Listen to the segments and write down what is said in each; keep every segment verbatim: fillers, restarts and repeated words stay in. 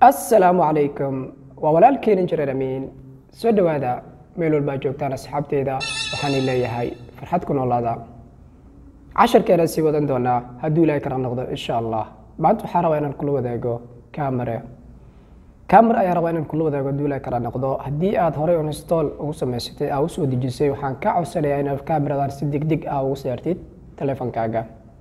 السلام عليكم وولالكين injineer Amin soo dhawaada meel walba joogtaan asxaabteeda waxaan leeyahay farxad ku noolaada casharkeena si wadan doona haduu ilaahay ka noqdo insha Allah maanta waxaan rabaa inaan kula wadaago camera camera ayaa rabaa inaan kula wadaago haduu ilaahay ka noqdo hadii aad hore install ugu samaysatay aad soo dejisay waxaan ka codsanayaa inaad cameradan si degdeg ah ugu saartid telefoonkaaga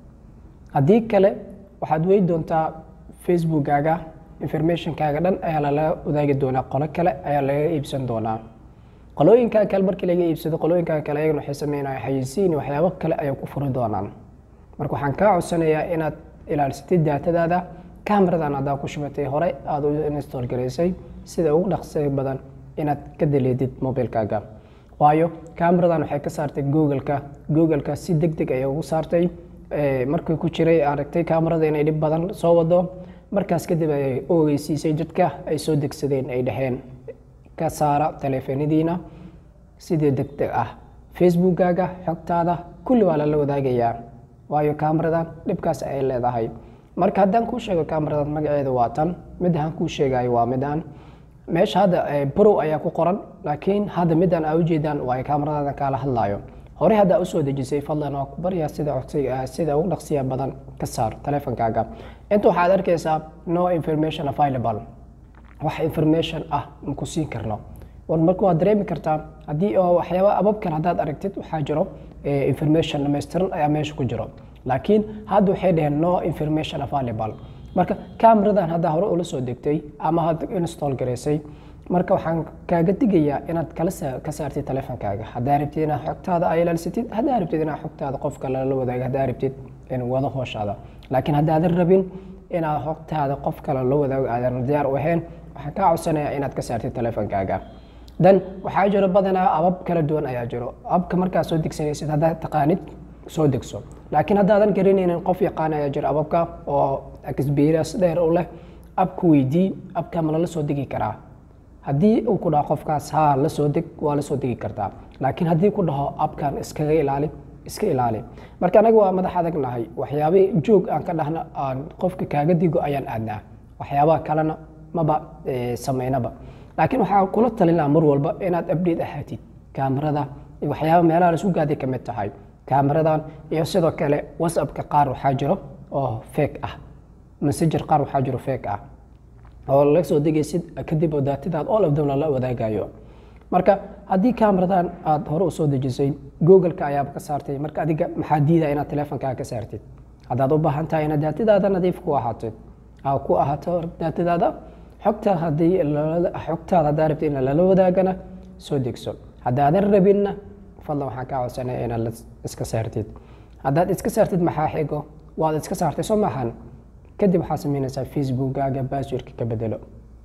hadii kale waxaad weey doontaa Facebook-gaaga information kaaga dhan ayaa la wadaagi doona qolo kale ayaa laga iibsan doona qolooyinka kale markii laga iibsado qolooyinka kale ayaguna waxay sameeyaan xayisiin waxyaabo kale ay ku furi doonaan marka waxaan ka codsanayaa inaad ilaalisatid datadaada cameradan aad ku shubatay hore aad u install gareysay sida ugu dhaqso badan inaad ka deleedid mobilkaaga waayo cameradan waxay ka saartay Google-ka Google-ka si degdeg ah ay ugu saartay ee markii ku jiray aragtay camerada inay dib badan soo wado markaas kadib ay ogeysiisay dadka ay soo degsadeen ay dhaxeen ka saara telefoonadiina sidii degdeg ah Facebook-gaaga xogtaada kulli waa la wadaagayaa waayo cameradan dibkaas ay leedahay marka haddaan ku sheego cameradan magaceedu waa tan mid aan ku sheegay waa midaan meesha hada pro ayaa ku qoran laakiin hada midaan ay u jeedaan waa cameradan kala hadlayo hore hada u soo dejisay fadlan oo ku bariya sida codsiga sida ugu dhaqsiya badan ka saar telefoonkaaga inta waxaad arkaysaa no information available wax information ah ku siin karno war markuu aad dareemi kartaa hadii oo waxyaabo ababkan hadaad aragtid waxa jiro information dhameystiran ayaa meesha ku jiro laakiin hadda waxay dhaheen no information available marka cameradan hada hore u la soo degtay ama had install gareysay marka waxaan kaaga digayaa inaad kala ka saartid telefoonkaaga hadaa rabtid inaad xogtaada ay ilaalisatid hadaa rabtid inaad xogtaada qof kale la wadaago hadaa rabtid in wada hooshaada laakiin hadaa aad rabin inaad xogtaada qof kale la wadaago aadan diyaar u ahayn waxaan ka codsanayaa inaad ka saartid telefoonkaaga dan waxa jiro badanaa abab kala duwan ayaa jiro abka markaa soo degsanaysid hadaa taqaanid soo degso laakiin hadaadan garanaynin qof yaqaan ayaa jiro ababka oo experience dheer u leh abku weydii abka ma la soo degi karaa hadii uu ku dhaco qofkaas ha la soo deg waa la soo degi kartaa laakiin hadii ku dhaho abkan iska ilaali iska ilaali marka anaga waa madax adag nahay waxyaabo joog aan ka dhahna aan qofka kaaga digo ayaan aadnaa waxyaabaha kalena maba sameynaba laakiin waxa kula talinaa mar walba inaad update ahaatid kamarada waxyaabo meelaha la isku gaaday kamid tahay kameradan iyo sidoo kale WhatsApp-ka qaar waxa jiro oo fake ah messenger qaar waxa jiro fake ah oo la soo degaysid kadib dataadaad all of them la wadaagayo marka hadii cameradan aad hore u soo dejisay Google-ka ayaa ka saartay marka adiga maxaa diiday inaad telefoonkaaga ka saartid hadaad u baahan tahay inaad dataadaada nadiif ku ahaato aa ku ahaato dataadaada xogta hadii xogtaada daarabtay in la wadaagana soo degso hadaadan rabinna fadlan waxaan ka codsanayaa inaad iska saartid hadaad iska saartid maxaa xigo waad iska saartay soo maahan kadib waxaa sameynaysaa Facebook-gaaga password ka bedelo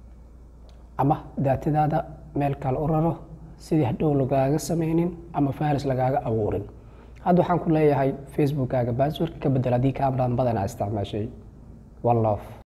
ama datadaada meel kale u raro sidii hadhow lagaaga sameynin ama virus lagaaga abuurin hadda waxaan ku leeyahay Facebook-gaaga password ka bedelo hadii cameradan badan aad isticmaashay wallah